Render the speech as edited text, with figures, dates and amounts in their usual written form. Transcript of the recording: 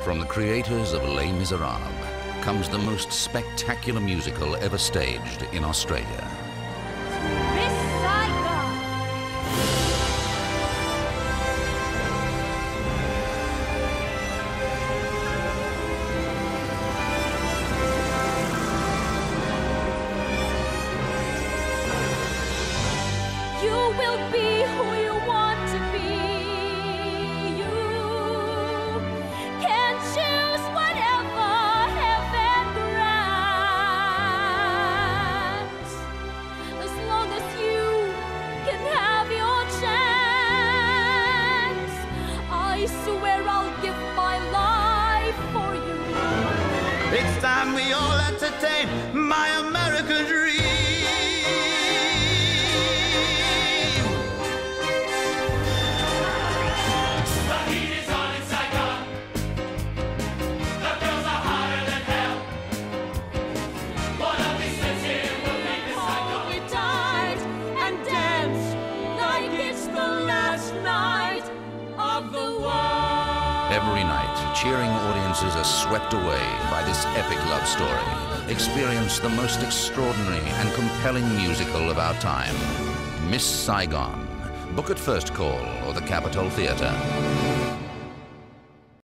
From the creators of Les Miserables comes the most spectacular musical ever staged in Australia. Miss Saigon! You will be who you want to be. You can choose whatever heaven grants, as long as you can have your chance. I swear I'll give my life for you. It's time we all entertain my American dream. The heat is on in Saigon. The girls are hotter than hell. One of these nights here will make this Saigon. We dance and dance like it's the last night of the world. Every night, cheering audiences are swept away by this epic love story. Experience the most extraordinary and compelling musical of our time, Miss Saigon. Book at First Call or the Capitol Theatre.